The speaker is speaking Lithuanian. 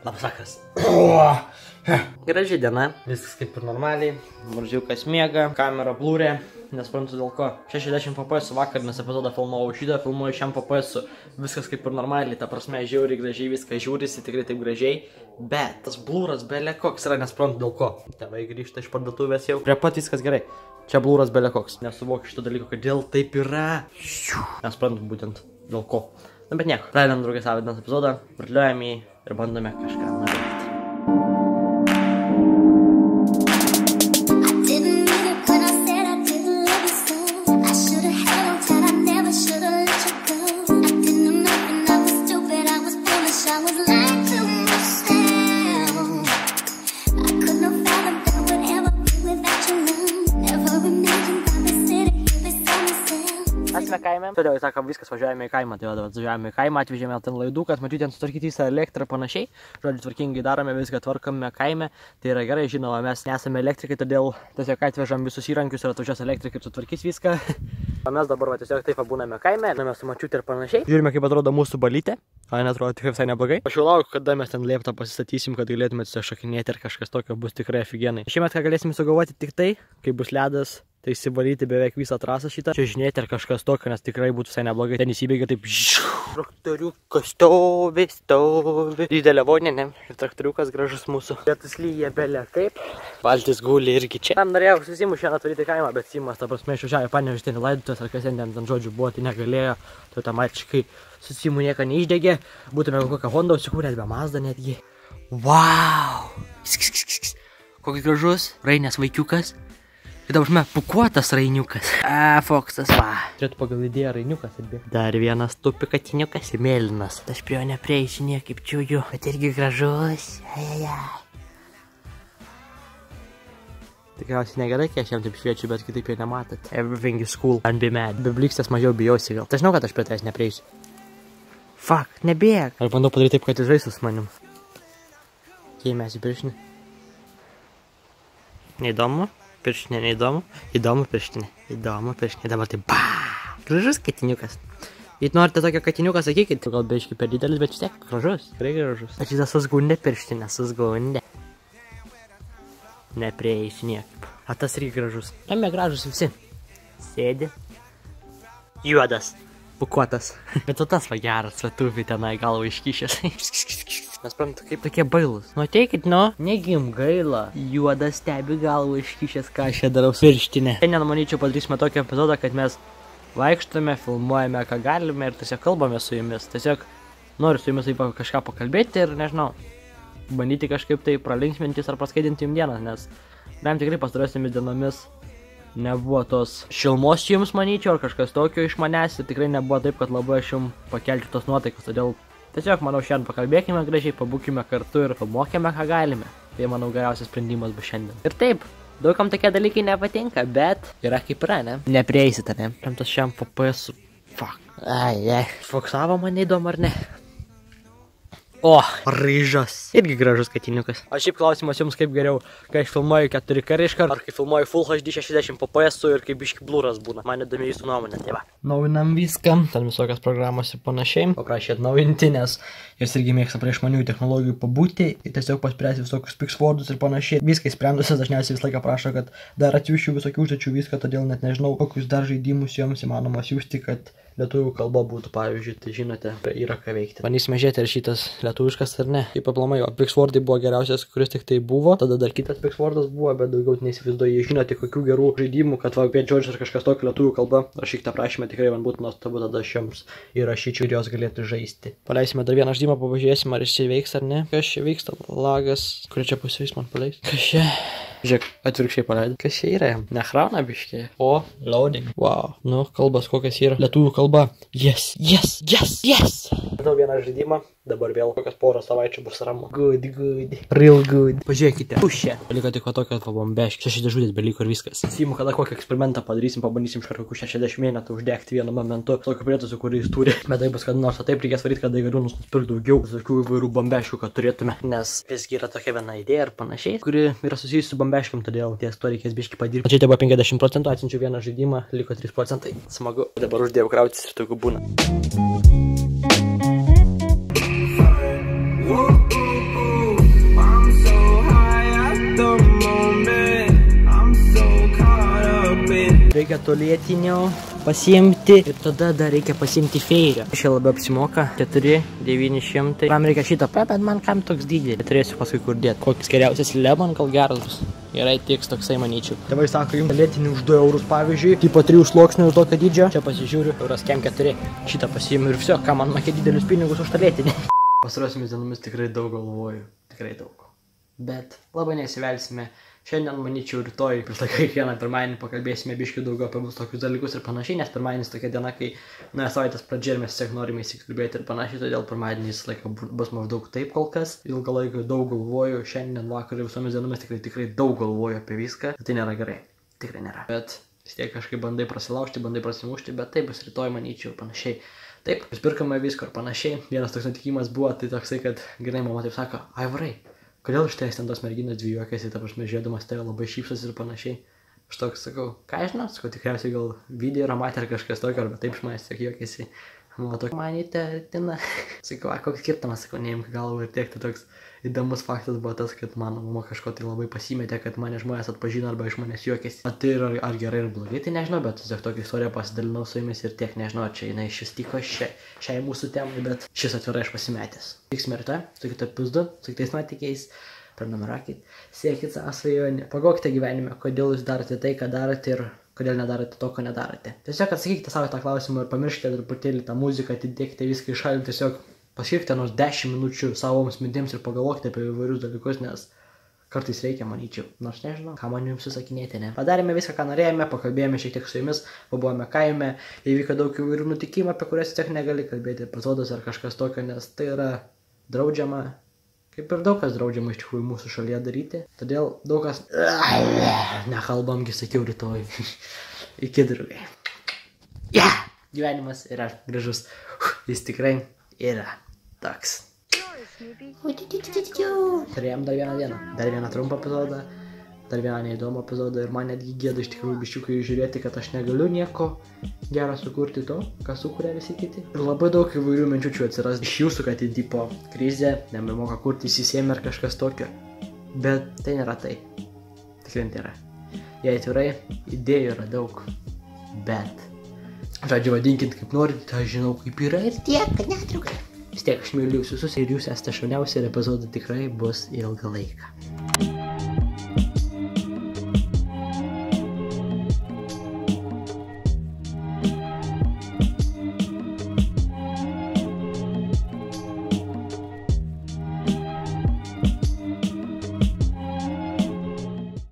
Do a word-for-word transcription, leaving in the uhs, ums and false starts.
Labas vakaras. Graži diena, viskas kaip ir normaliai. Maržiukas miega, kamera blūrė, nesprantu dėl ko. šešiasdešimt F P S vakar, nes epizodą filmavau šitą, filmuoju šiam F P S. Viskas kaip ir normaliai, ta prasme, žiauriai gražiai, viskas žiūrisi, tikrai taip gražiai. Bet tas blūras belė koks yra, nesprantu dėl ko. Tėvai grįžta iš parduotuvės jau. Prie pat viskas gerai. Čia blūras belė koks. Nesuvokiu šito dalyko, kodėl taip yra. Nesprantu būtent dėl ko. Na bet nieko. Pradedam draugės savo dienos epizodą, varliuojam jį ir bandome kažką nuveikti. Kaime. Todėl, sako, viskas važiuojame į kaimą, tai vadovas, važiuojame į kaimą, atvežėme ten laidų, kad matyti ten sutvarkyti visą elektrą panašiai. Žodžiu, tvarkingai darome, viską tvarkame kaime, tai yra gerai, žinoma, mes nesame elektrikai, todėl tiesiog atvežam visus įrankius ir atvažiuos elektrikai ir sutvarkys viską. O mes dabar va, tiesiog taip būname kaime, mes su mačiute ir panašiai. Žiūrime, kaip atrodo mūsų balytė, o neatrodo tikrai visai neblogai. Aš jau laukiu, kada mes ten lieptą pasistatysim, kad galėtume tiesiog šokinėti ir kažkas tokio bus tikrai afigenai. Šiemet ką galėsim sugalvoti tik tai, kai bus ledas. Tai įsivalyti beveik visą trasą šitą. Čia žinėti ar kažkas tokio, nes tikrai būtų visai neblogai. Ten įsibėgia taip traktoriukas stovi, stovi. Didelė vonė, ir traktoriukas gražus mūsų. Lietus lyja belė kaip. Valtis guli irgi čia. Tam norėjau su Simu šiandien atvaryti kaimą, bet Simas, ta prasme, išvažiavo Panevėžį ten į laidotuvės, ar kas ten ten žodžių buvo, tai negalėjo. Tai automatiškai su Simu nieko neišdegė. Būtume kokią Hondą užsikūrę, be Mazda netgi. Wow! Koks gražus, Rainės vaikiukas. Ir dabar žinoma, pukuotas rainiukas. A, Foksas, va. Turėtų pagal idėją rainiukas atbėgti. Dar vienas tupi katiniukas ir mėlynas. Aš prie jo neprieisiu niekaip čiūju. Bet irgi gražus. Ajajaj. Tikriausiai negerai, kai aš jam taip šviečiu, bet kitaip jau nematot. Everything is cool. And be mad. Be blikstės mažiau bijosi gal. Tai žinau, kad aš prie tavęs neprieisiu. Fuck, nebėg. Aš bandau padaryti taip, kad jis žaistų su manim. Jei mes į piršinį. Neįdomu. Pirštinė, neįdomu. Įdomu pirštinė. Įdomu pirštinė. Dabar tai baa. Gražus katiniukas. Jei norite tokio katiniuką, sakykit. Gal beiškai per didelis, bet vis tiek gražus. Tikrai gražus. Aš šitą susgundė pirštinę, susgundė. Neprieisiu niekaip. O tas irgi gražus. Tame gražus visi. Sėdi. Juodas. Pukuotas. Bet tu tas va geras, lietuviai tenai galva iškišęs. Nesprantu, kaip tokie bailus. Nu ateikit, nu, negim gaila. Juodas stebi galvą iškišęs, ką aš čia darau pirštinę. Šiandien, manyčiau, padarysime tokį epizodą, kad mes vaikštome, filmuojame, ką galime ir tiesiog kalbame su jumis. Tiesiog noriu su jumis taip kažką pakalbėti ir, nežinau, bandyti kažkaip tai pralinksmintis ar praskaidinti jums dieną, nes bent tikrai pastarosiomis dienomis nebuvo tos šilmos jums, manyčiau, ar kažkas tokio iš manęs ir tikrai nebuvo taip, kad labai aš jums pakelčiau tos nuotaikus, todėl tiesiog, manau, šiandien pakalbėkime gražiai, pabūkime kartu ir pamokėme, ką galime. Tai, manau, geriausias sprendimas bus šiandien. Ir taip, daugam tokie dalykai nepatinka, bet yra kaip yra, ne? Neprieisi tave. Remtas šiam F P S. Fuck. Ai, ai. Foksavo mane įdomu, ar ne? O, ryžas. Irgi gražus katiniukas. O šiaip klausimas jums kaip geriau, kai aš filmuoju keturi K iškart, ar kai filmuoju Full H D šešiasdešimt F P S ir kaip biški blūras būna. Man įdomi jūsų nuomonė, tai va. Naujinam viską, ten visokias programos ir panašiai. Paprašė atnaujinti, nes jis irgi mėgsta prie išmaniųjų technologijų pabūti, tiesiog paspręsti visokius Pixwordus ir panašiai. Viską įsprendusias dažniausiai visą laiką prašo, kad dar atsiųsčiau visokių užduočių viską, todėl net nežinau, kokius dar žaidimus joms įmanoma siųsti, kad lietuvių kalba būtų, pavyzdžiui, tai žinote, yra ką veikti. Bandysime žiūrėti, ar šitas lietuviškas ar ne. Kaip aplamai, o Pixwordai buvo geriausias, kuris tik tai buvo, tada dar kitas Pixwordas buvo, bet daugiau neįsivaizduoju, jei žinote, kokių gerų žaidimų, kad va, Pet George ar kažkas tokio lietuvių kalba, rašykite prašymę, tikrai man būtų nuostabu, tada aš jums įrašyčiau ir jos galėtų žaisti. Paleisime dar vieną žaidimą, pažiūrėsime, ar jis čia veiks ar ne. Kas čia vyksta? Lagas. Kur čia pusės man paleis? Kas čia? Žiūrėk, atvirkščiai paleidai. Kas čia yra? Nehrauna biškiai. O, loading. Wow. Nu, kalbas kokias yra. Lietuvių kalba. Yes, yes, yes, yes. Žinau vieną žaidimą. Dabar vėl kokias porą savaičių bus ramu. Good, good. Real good. Pažiūrėkite. Pušė. Beliko tik tokio bombeškio. Šeši dėžutės beliko ir viskas. Simu, kada kokį eksperimentą padarysim, pabandysim iš karto kokių šešiasdešimt vienetų uždegti vienu momentu. Tokiu prietaisu, kurį jis turi. Bet tai bus kada nors, o taip reikės varyti, kada galiu nusipirkti daugiau tokių įvairių bombeškių, kad turėtume. Nes visgi yra tokia viena idėja ir panašiai, kuri yra susijusi su bombeškiam, todėl ties to reikės biškį padirbti. Čia buvo penkiasdešimt procentų, atsiunčiau vieną žaidimą, liko trys procentai. Smagu. Dabar uždėjau krautis ir tokių būna. reikia tualetinio pasiimti ir tada dar reikia pasiimti feirio. Šia labiau apsimoka, keturi devyni šimtai. Kam reikia šitą, bet man kam toks dydį. Turėsiu paskui kur dėti. Koks geriausias lemon, gal geras bus. Gerai, tiks toksai manyčiau. Tėvai sako, jums tualetinį už du eurus pavyzdžiui, tipo trijų sluoksnių už tokio dydžio. Čia pasižiūriu, euras kem keturi. Šitą pasiimu ir viso, ką man mokė didelius pinigus už tualetinį. Pastarosiomis dienomis tikrai daug galvoju, tikrai daug. Bet labai nesivelsime. Šiandien, manyčiau, rytoj, prieš laiką kiekvieną pirmadienį pakalbėsime biškių daugiau apie mūsų tokius dalykus ir panašiai, nes pirmadienis tokia diena, kai, na, savaitės pradžia ir mes tiesiog norime įsikalbėti ir panašiai, todėl pirmadienis laiką bus maždaug taip kol kas. Ilgą laiką daug galvoju, šiandien vakar ir visomis dienomis tikrai, tikrai daug galvoju apie viską, tai nėra gerai, tikrai nėra. Bet vis tiek kažkaip bandai prasilaužti, bandai prasimušti, bet taip bus rytoj, manyčiau, panašiai. Taip, pirkame visko ir panašiai. Vienas toks nutikimas buvo, tai toksai, kad gerai mama taip sako, Aivarai, kodėl iš ties ten tos merginos dvi juokiasi, ta prasme, žiūrėdamas tave labai šypsosi ir panašiai. Aš toks sakau, ką aš žinau, sakau, tikriausiai gal video yra matę ar kažkas tokio, arba taip iš manęs tiek juokiasi. Mano tokia manytė, tina. Sakau, a, koks skirtumas, sakau, neimk galvą ir tiek, tai toks įdomus faktas buvo tas, kad mano mama kažko tai labai pasimetė, kad mane žmonės atpažino arba iš manęs juokiasi. O tai ar, ar gerai ir blogai, tai nežinau, bet tiesiog tokią istoriją pasidalinau su jumis ir tiek nežinau, čia jinai šis tiko šia, šiai mūsų temai, bet šis atvirai aš pasimetęs. Tiksime rytoj, su kitais pizdu, su kitais nuotykiais. Prenumeruokit, siekit savo svajonę, pagokite gyvenime, kodėl jūs darote tai, ką darote ir kodėl nedarote to, ko nedarote. Tiesiog atsakykite savo tą klausimą ir pamirškite truputėlį tą muziką, atidėkite viską į šalį, tiesiog paskirkite nors dešimt minučių savoms mintims ir pagalvokite apie įvairius dalykus, nes kartais reikia, manyčiau, nors nežinau, ką man jums susakinėti, ne. Padarėme viską, ką norėjome, pakalbėjome šiek tiek su jumis, pabuvome kaime, įvyko daug įvairių nutikimų, apie kurias tiek negali kalbėti epizodas ar kažkas tokio, nes tai yra draudžiama. Kaip ir daug kas draudžiama iš tikrųjų mūsų šalyje daryti. Todėl daug kas... Nekalbamgi, sakiau rytoj. Iki draugai. Yeah! Gyvenimas yra gražus. Jis tikrai yra toks. Turėjom dar vieną dieną. Dar vieną trumpą epizodą. Dar vieną neįdomų epizodą. Ir man netgi gėda iš tikrųjų biščiukai žiūrėti, kad aš negaliu nieko gero sukurti to, ką sukuria visi kiti. Ir labai daug įvairių minčių atsiras iš jūsų, kad į tipo krizę, nebemoka kurti, įsisėmė ar kažkas tokio. Bet tai nėra tai. Tikrai nėra. Jei atvirai, idėjų yra daug. Bet. Žodžiu, vadinkit kaip norite, aš žinau kaip yra ir tiek, kad netrukai. Vis tiek aš myliu visus ir jūs esate šauniausi ir epizodai tikrai bus ilgą laiką.